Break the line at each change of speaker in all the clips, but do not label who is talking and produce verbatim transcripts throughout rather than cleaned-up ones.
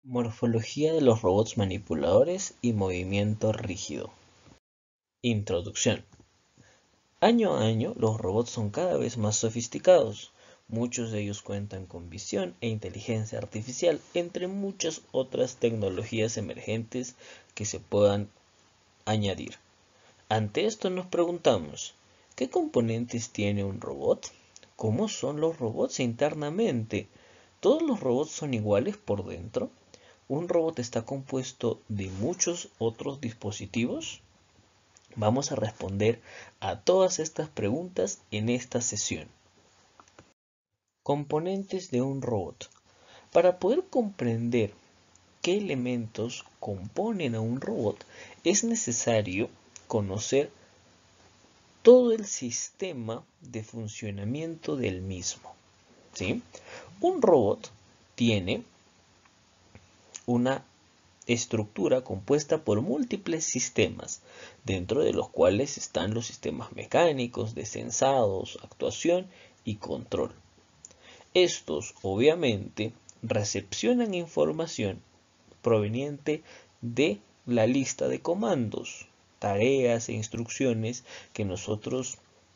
Morfología de los robots manipuladores y movimiento rígido. Introducción. Año a año, los robots son cada vez más sofisticados. Muchos de ellos cuentan con visión e inteligencia artificial, entre muchas otras tecnologías emergentes que se puedan añadir. Ante esto nos preguntamos, ¿qué componentes tiene un robot? ¿Cómo son los robots internamente? ¿Todos los robots son iguales por dentro? ¿Un robot está compuesto de muchos otros dispositivos? Vamos a responder a todas estas preguntas en esta sesión. Componentes de un robot. Para poder comprender qué elementos componen a un robot, es necesario conocer todo el sistema de funcionamiento del mismo. ¿Sí? Un robot tiene una estructura compuesta por múltiples sistemas, dentro de los cuales están los sistemas mecánicos, de sensados, actuación y control. Estos, obviamente, recepcionan información proveniente de la lista de comandos, tareas e instrucciones que nosotros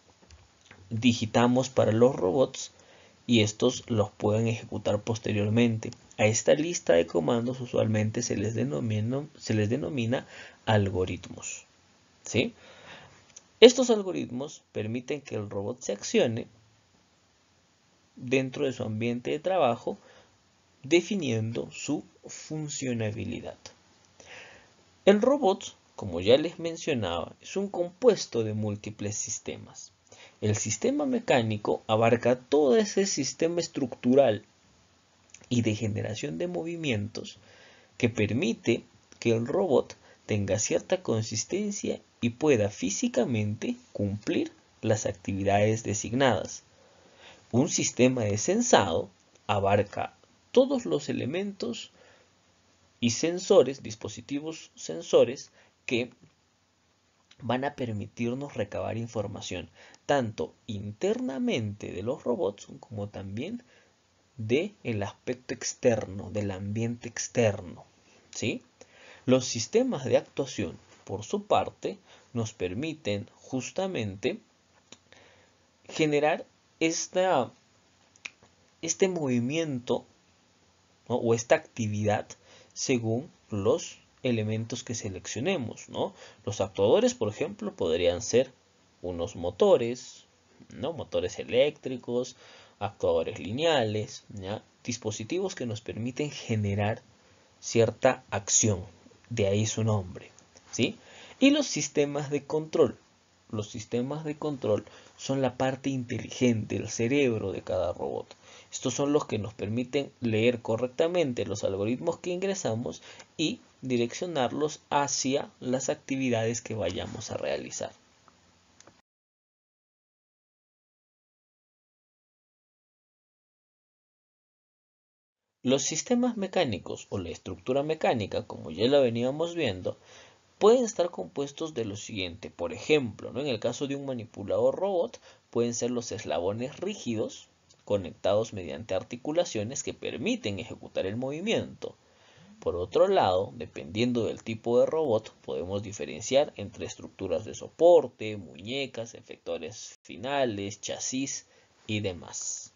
digitamos para los robots y estos los pueden ejecutar posteriormente. A esta lista de comandos usualmente se les denomina, se les denomina algoritmos. ¿Sí? Estos algoritmos permiten que el robot se accione dentro de su ambiente de trabajo, definiendo su funcionabilidad. El robot, como ya les mencionaba, es un compuesto de múltiples sistemas. El sistema mecánico abarca todo ese sistema estructural y de generación de movimientos que permite que el robot tenga cierta consistencia y pueda físicamente cumplir las actividades designadas. Un sistema de sensado abarca todos los elementos y sensores, dispositivos sensores que van a permitirnos recabar información tanto internamente de los robots como también del aspecto externo, del ambiente externo. ¿Sí? Los sistemas de actuación, por su parte, nos permiten justamente generar esta, este movimiento, ¿no? o esta actividad según los elementos que seleccionemos, ¿no? Los actuadores, por ejemplo, podrían ser unos motores, ¿no? Motores eléctricos, actuadores lineales, ¿ya? Dispositivos que nos permiten generar cierta acción, de ahí su nombre, ¿sí? Y los sistemas de control. Los sistemas de control son la parte inteligente, el cerebro de cada robot. Estos son los que nos permiten leer correctamente los algoritmos que ingresamos y direccionarlos hacia las actividades que vayamos a realizar. Los sistemas mecánicos o la estructura mecánica, como ya la veníamos viendo, pueden estar compuestos de lo siguiente. Por ejemplo, ¿no? en el caso de un manipulador robot, pueden ser los eslabones rígidos conectados mediante articulaciones que permiten ejecutar el movimiento. Por otro lado, dependiendo del tipo de robot, podemos diferenciar entre estructuras de soporte, muñecas, efectores finales, chasis y demás.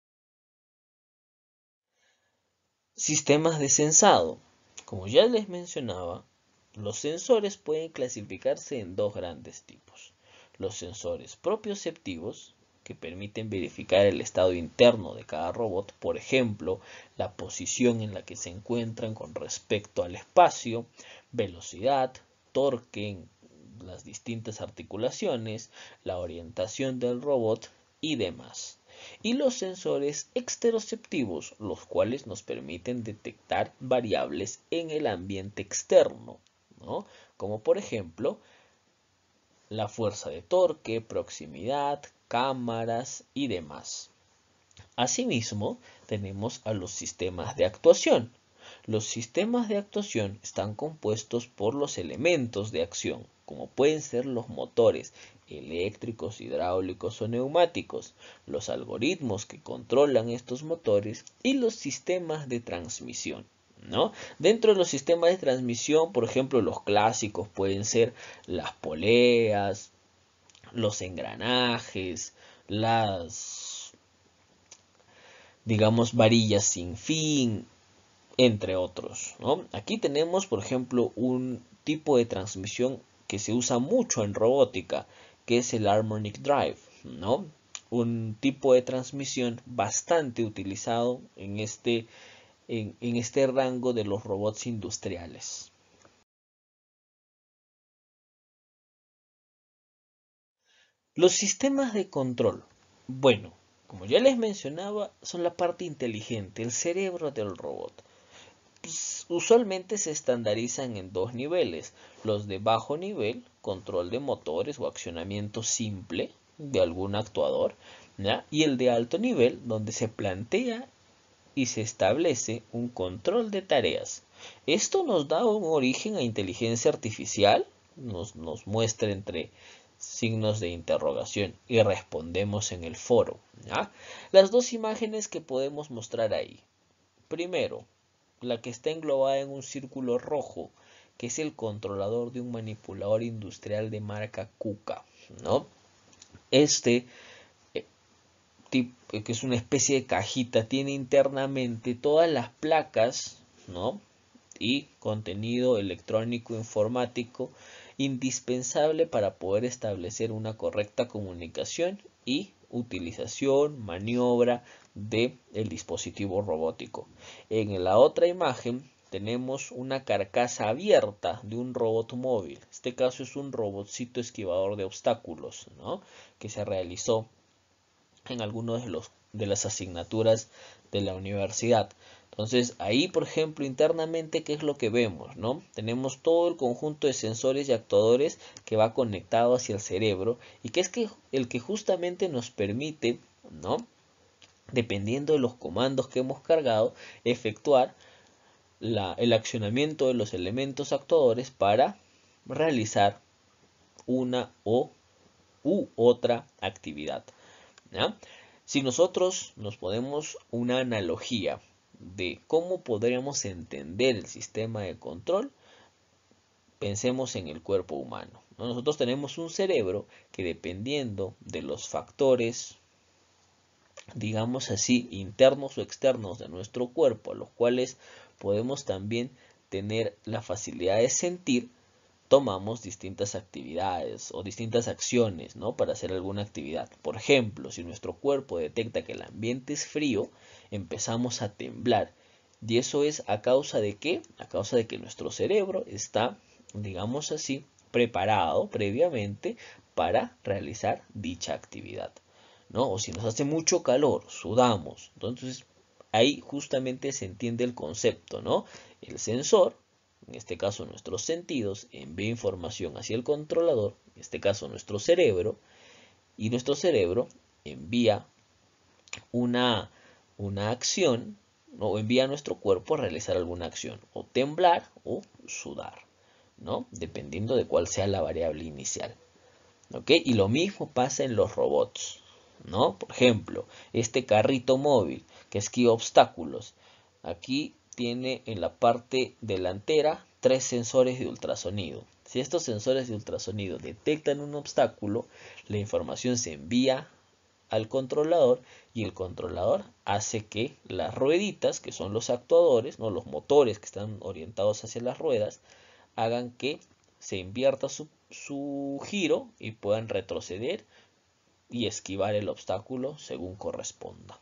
Sistemas de sensado. Como ya les mencionaba, los sensores pueden clasificarse en dos grandes tipos. Los sensores propioceptivos, que permiten verificar el estado interno de cada robot, por ejemplo, la posición en la que se encuentran con respecto al espacio, velocidad, torque en las distintas articulaciones, la orientación del robot y demás. Y los sensores exteroceptivos, los cuales nos permiten detectar variables en el ambiente externo, ¿no? Como por ejemplo la fuerza de torque, proximidad, cámaras y demás. Asimismo, tenemos a los sistemas de actuación. Los sistemas de actuación están compuestos por los elementos de acción, como pueden ser los motores eléctricos, hidráulicos o neumáticos, los algoritmos que controlan estos motores y los sistemas de transmisión, ¿no? Dentro de los sistemas de transmisión, por ejemplo, los clásicos pueden ser las poleas, los engranajes, las, digamos, varillas sin fin, entre otros, ¿no? Aquí tenemos, por ejemplo, un tipo de transmisión que se usa mucho en robótica, que es el Harmonic Drive, ¿no? Un tipo de transmisión bastante utilizado en este, en, en este rango de los robots industriales. Los sistemas de control. Bueno, como ya les mencionaba, son la parte inteligente, el cerebro del robot. Pues, usualmente se estandarizan en dos niveles, los de bajo nivel, control de motores o accionamiento simple de algún actuador, ¿ya? Y el de alto nivel, donde se plantea y se establece un control de tareas. Esto nos da un origen a inteligencia artificial, nos, nos muestra entre signos de interrogación y respondemos en el foro, ¿ya? Las dos imágenes que podemos mostrar ahí. Primero, la que está englobada en un círculo rojo, que es el controlador de un manipulador industrial de marca KUKA, ¿no? Este, eh, tipo, que es una especie de cajita, tiene internamente todas las placas, ¿no? Y contenido electrónico informático indispensable para poder establecer una correcta comunicación y utilización, maniobra del dispositivo robótico. En la otra imagen tenemos una carcasa abierta de un robot móvil. En este caso es un robotcito esquivador de obstáculos, ¿no? Que se realizó en algunos de, los, de las asignaturas de la universidad. Entonces ahí, por ejemplo, internamente, ¿qué es lo que vemos? ¿No? Tenemos todo el conjunto de sensores y actuadores que va conectado hacia el cerebro y que es que el que justamente nos permite, ¿no? Dependiendo de los comandos que hemos cargado, efectuar la, el accionamiento de los elementos actuadores para realizar una o u otra actividad, ¿ya? Si nosotros nos ponemos una analogía de cómo podríamos entender el sistema de control, pensemos en el cuerpo humano, ¿no? Nosotros tenemos un cerebro que, dependiendo de los factores, digamos así, internos o externos de nuestro cuerpo, a los cuales podemos también tener la facilidad de sentir, tomamos distintas actividades o distintas acciones, ¿no? Para hacer alguna actividad. Por ejemplo, si nuestro cuerpo detecta que el ambiente es frío, empezamos a temblar. ¿Y eso es a causa de qué? A causa de que nuestro cerebro está, digamos así, preparado previamente para realizar dicha actividad, ¿no? O si nos hace mucho calor, sudamos. Entonces, ahí justamente se entiende el concepto, ¿no? El sensor, en este caso nuestros sentidos, envía información hacia el controlador, en este caso nuestro cerebro, y nuestro cerebro envía una, una acción, o envía a nuestro cuerpo a realizar alguna acción, o temblar o sudar, ¿no? Dependiendo de cuál sea la variable inicial. ¿Ok? Y lo mismo pasa en los robots, ¿no? Por ejemplo, este carrito móvil que esquiva obstáculos. Aquí tiene en la parte delantera tres sensores de ultrasonido. Si estos sensores de ultrasonido detectan un obstáculo, la información se envía al controlador y el controlador hace que las rueditas, que son los actuadores, no los motores que están orientados hacia las ruedas, hagan que se invierta su, su giro y puedan retroceder y esquivar el obstáculo según corresponda.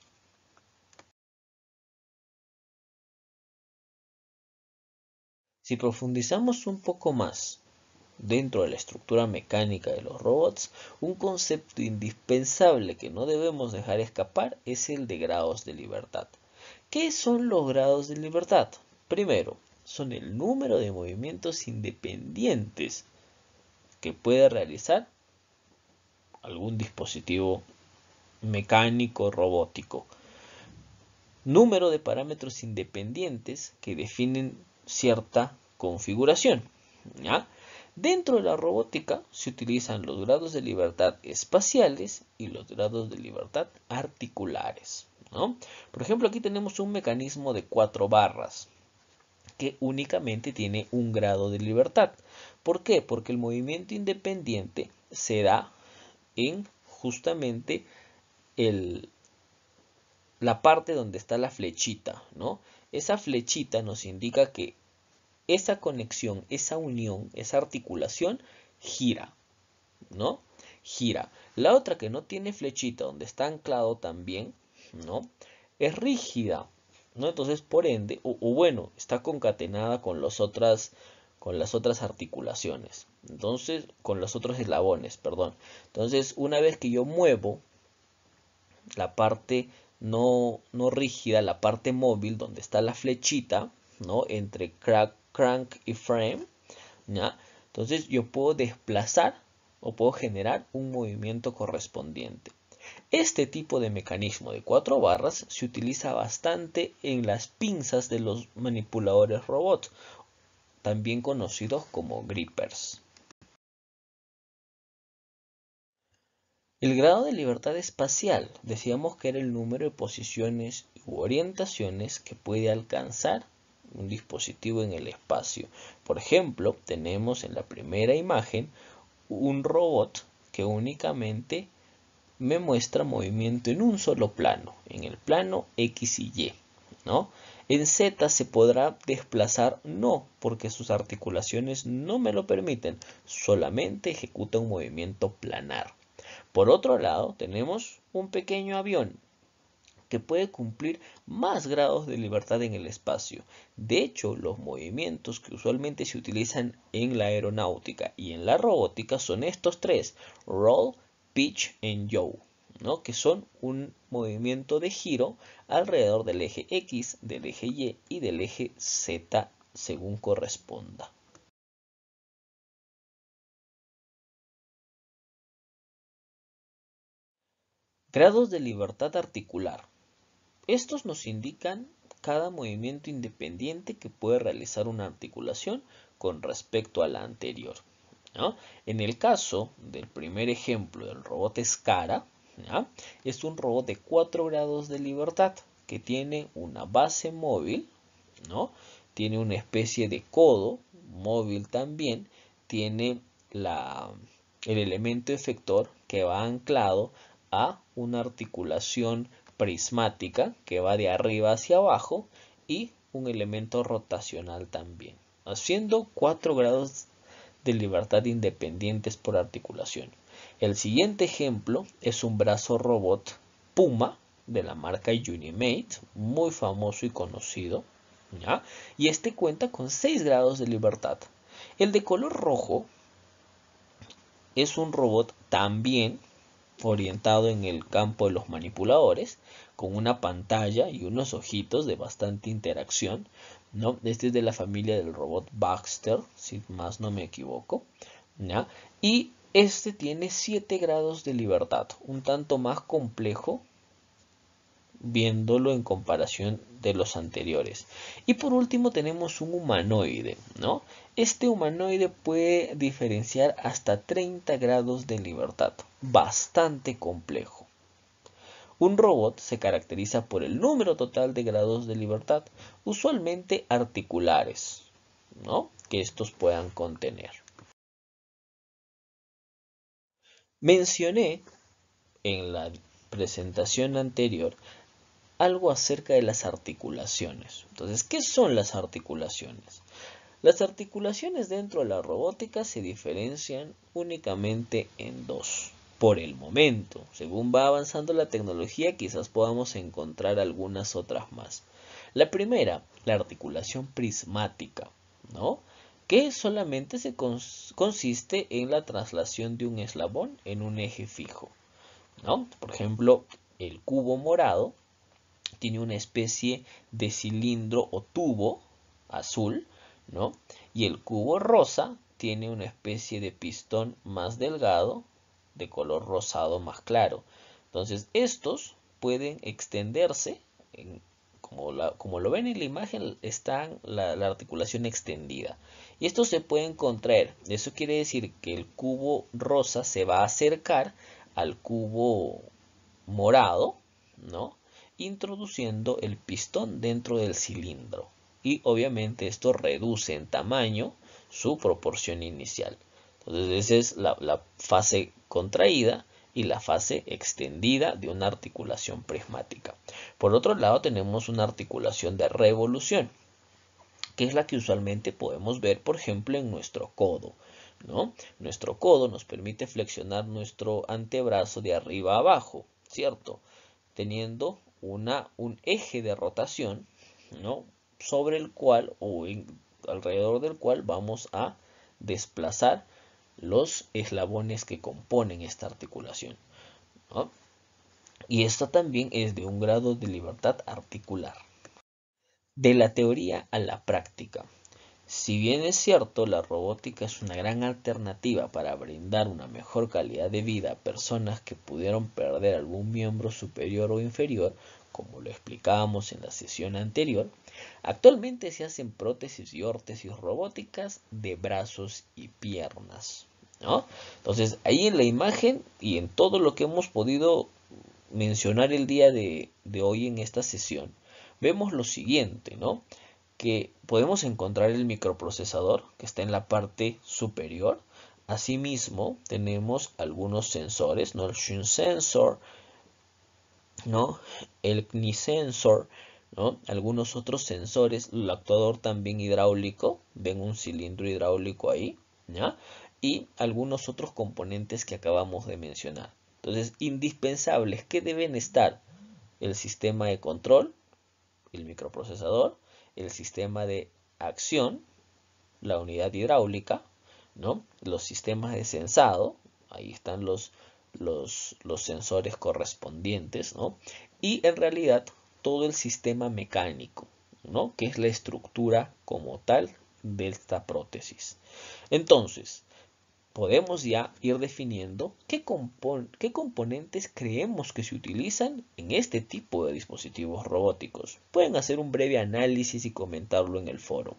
Si profundizamos un poco más dentro de la estructura mecánica de los robots, un concepto indispensable que no debemos dejar escapar es el de grados de libertad. ¿Qué son los grados de libertad? Primero, son el número de movimientos independientes que puede realizar algún dispositivo mecánico robótico. Número de parámetros independientes que definen cierta configuración, ¿ya? Dentro de la robótica se utilizan los grados de libertad espaciales y los grados de libertad articulares, ¿no? Por ejemplo, aquí tenemos un mecanismo de cuatro barras. que únicamente tiene un grado de libertad. ¿Por qué? Porque el movimiento independiente se da en justamente el, la parte donde está la flechita, ¿no? Esa flechita nos indica que esa conexión, esa unión, esa articulación gira, ¿no? Gira. La otra que no tiene flechita, donde está anclado también, ¿no? Es rígida, ¿no? Entonces, por ende, o, o bueno, está concatenada con las otras, con las otras articulaciones. Entonces, con los otros eslabones, perdón. Entonces, una vez que yo muevo la parte no, no rígida, la parte móvil, donde está la flechita, ¿no? Entre crank, crank y frame, ¿ya? Entonces, yo puedo desplazar o puedo generar un movimiento correspondiente. Este tipo de mecanismo de cuatro barras se utiliza bastante en las pinzas de los manipuladores robots, también conocidos como grippers. El grado de libertad espacial, decíamos que era el número de posiciones u orientaciones que puede alcanzar un dispositivo en el espacio. Por ejemplo, tenemos en la primera imagen un robot que únicamente me muestra movimiento en un solo plano, en el plano X y Y, ¿no? En Z se podrá desplazar, no, porque sus articulaciones no me lo permiten, solamente ejecuta un movimiento planar. Por otro lado, tenemos un pequeño avión que puede cumplir más grados de libertad en el espacio. De hecho, los movimientos que usualmente se utilizan en la aeronáutica y en la robótica son estos tres: roll, pitch and yaw, ¿no? Que son un movimiento de giro alrededor del eje X, del eje Y y del eje Z según corresponda. Grados de libertad articular. Estos nos indican cada movimiento independiente que puede realizar una articulación con respecto a la anterior, ¿no? En el caso del primer ejemplo del robot Scara, ¿ya? Es un robot de cuatro grados de libertad que tiene una base móvil, ¿no? Tiene una especie de codo móvil también, tiene la, el elemento efector que va anclado a una articulación prismática que va de arriba hacia abajo y un elemento rotacional también, haciendo cuatro grados de libertad independientes por articulación. El siguiente ejemplo es un brazo robot Puma de la marca Unimate, muy famoso y conocido, ¿ya? Y este cuenta con seis grados de libertad. El de color rojo es un robot también orientado en el campo de los manipuladores, con una pantalla y unos ojitos de bastante interacción, ¿no? Este es de la familia del robot Baxter, si más no me equivoco, ¿ya? Y este tiene siete grados de libertad, un tanto más complejo viéndolo en comparación de los anteriores. Y por último tenemos un humanoide, ¿no? Este humanoide puede diferenciar hasta treinta grados de libertad, bastante complejo. Un robot se caracteriza por el número total de grados de libertad, usualmente articulares, ¿no? Que estos puedan contener. Mencioné en la presentación anterior algo acerca de las articulaciones. Entonces, ¿qué son las articulaciones? Las articulaciones dentro de la robótica se diferencian únicamente en dos. Por el momento, según va avanzando la tecnología, quizás podamos encontrar algunas otras más. La primera, la articulación prismática, ¿no? Que solamente se cons consiste en la traslación de un eslabón en un eje fijo, ¿no? Por ejemplo, el cubo morado tiene una especie de cilindro o tubo azul, ¿no? Y el cubo rosa tiene una especie de pistón más delgado de color rosado más claro. Entonces estos pueden extenderse, en, como, la, como lo ven en la imagen, está la, la articulación extendida. Y estos se pueden contraer. Eso quiere decir que el cubo rosa se va a acercar al cubo morado, ¿no? Introduciendo el pistón dentro del cilindro, y obviamente esto reduce en tamaño su proporción inicial. Entonces esa es la, la fase contraída y la fase extendida de una articulación prismática. Por otro lado tenemos una articulación de revolución, que es la que usualmente podemos ver, por ejemplo, en nuestro codo, ¿no? Nuestro codo nos permite flexionar nuestro antebrazo de arriba a abajo, ¿cierto? Teniendo una, un eje de rotación, ¿no? Sobre el cual o en, alrededor del cual vamos a desplazar los eslabones que componen esta articulación, ¿no? Y esta también es de un grado de libertad articular. De la teoría a la práctica. Si bien es cierto, la robótica es una gran alternativa para brindar una mejor calidad de vida a personas que pudieron perder algún miembro superior o inferior, como lo explicábamos en la sesión anterior, actualmente se hacen prótesis y órtesis robóticas de brazos y piernas, ¿no? Entonces, ahí en la imagen y en todo lo que hemos podido mencionar el día de, de hoy en esta sesión, vemos lo siguiente, ¿no? Que podemos encontrar el microprocesador que está en la parte superior. Asimismo, tenemos algunos sensores, ¿no? El Shin Sensor, ¿no? El C N I Sensor, ¿no? Algunos otros sensores, el actuador también hidráulico, ven un cilindro hidráulico ahí, ¿ya? Y algunos otros componentes que acabamos de mencionar. Entonces, indispensables, ¿qué deben estar? El sistema de control, el microprocesador, el sistema de acción, la unidad hidráulica, ¿no? Los sistemas de sensado, ahí están los, los, los sensores correspondientes, ¿no? Y en realidad todo el sistema mecánico, ¿no? Que es la estructura como tal de esta prótesis. Entonces, podemos ya ir definiendo qué, compon qué componentes creemos que se utilizan en este tipo de dispositivos robóticos. Pueden hacer un breve análisis y comentarlo en el foro.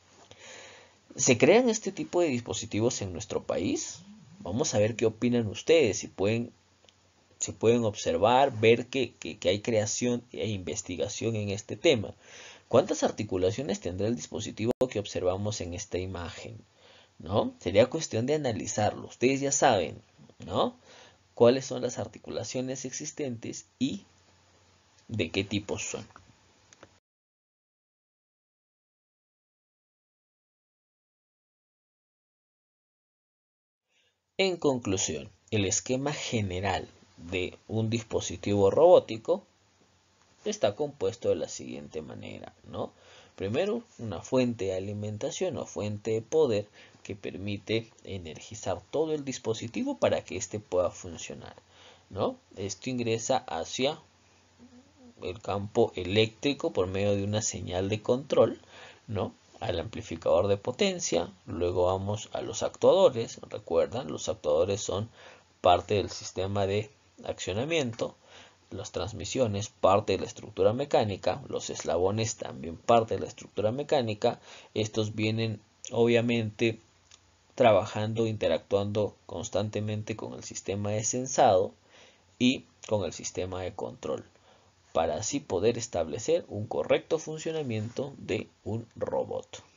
¿Se crean este tipo de dispositivos en nuestro país? Vamos a ver qué opinan ustedes, si pueden, si pueden observar, ver que, que, que hay creación e investigación en este tema. ¿Cuántas articulaciones tendrá el dispositivo que observamos en esta imagen? ¿No? Sería cuestión de analizarlo. Ustedes ya saben, ¿no? Cuáles son las articulaciones existentes y de qué tipos son. En conclusión, el esquema general de un dispositivo robótico está compuesto de la siguiente manera, ¿no? Primero, una fuente de alimentación o fuente de poder que permite energizar todo el dispositivo para que éste pueda funcionar, ¿no? Esto ingresa hacia el campo eléctrico por medio de una señal de control, ¿no? Al amplificador de potencia, luego vamos a los actuadores. Recuerdan, los actuadores son parte del sistema de accionamiento, las transmisiones parte de la estructura mecánica, los eslabones también parte de la estructura mecánica. Estos vienen obviamente trabajando, interactuando constantemente con el sistema de sensado y con el sistema de control, para así poder establecer un correcto funcionamiento de un robot.